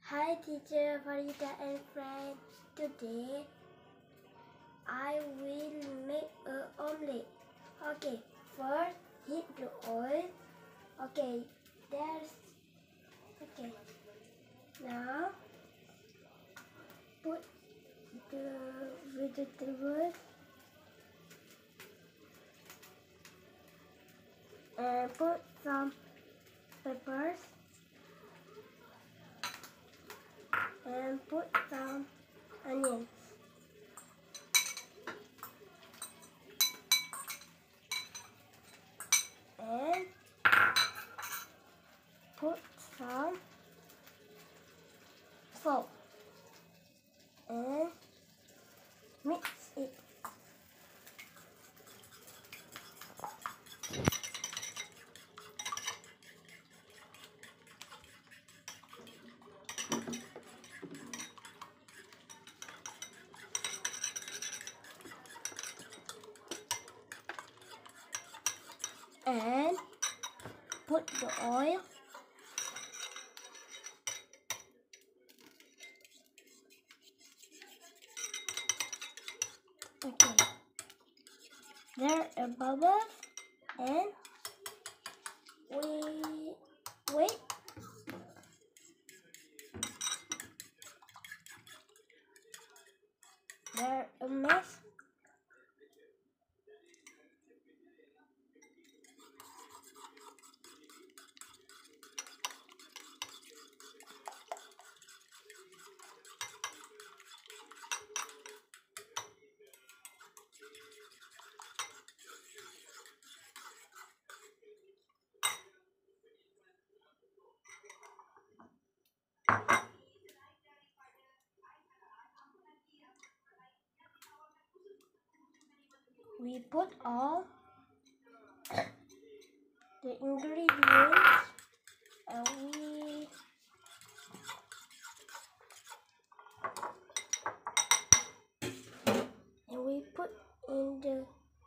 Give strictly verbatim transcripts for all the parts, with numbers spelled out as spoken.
Hi teacher Farida and friends. Today I will make an omelette. Okay, first heat the oil. Okay, there's okay. Now put the vegetables and put some peppers and put some onions. And put some salt and mix it. And put the oil. Okay. There are bubbles and we wait. There a mess. We put all the ingredients and we and we put in the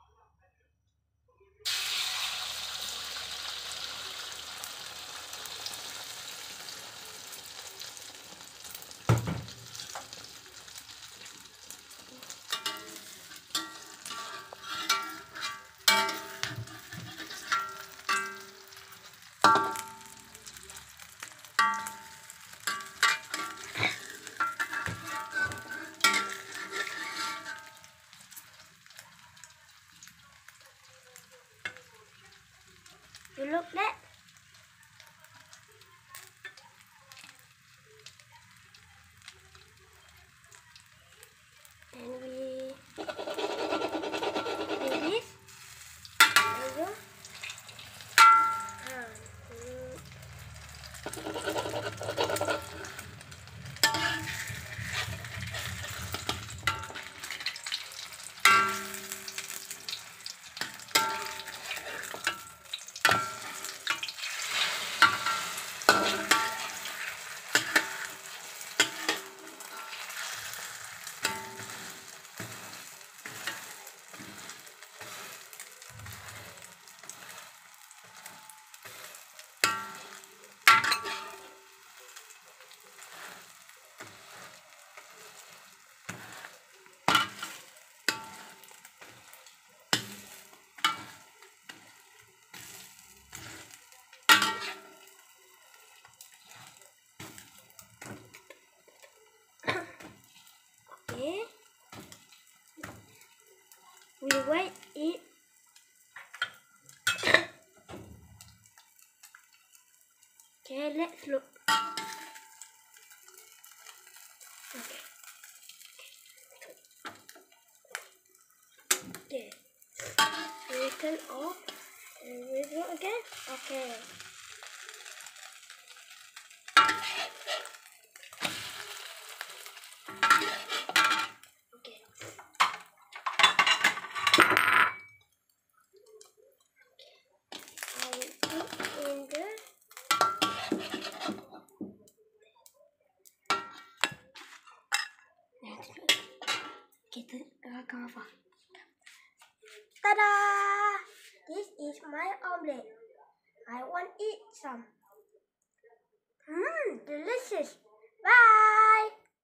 you look that and we do this. There you go. Okay. We wait it. Okay, let's look. Okay. Okay. We turn off and we do again. Okay. Okay. I will put in the kita akan apa? Tada! This is my omelette. I want to eat some. Mmm, delicious.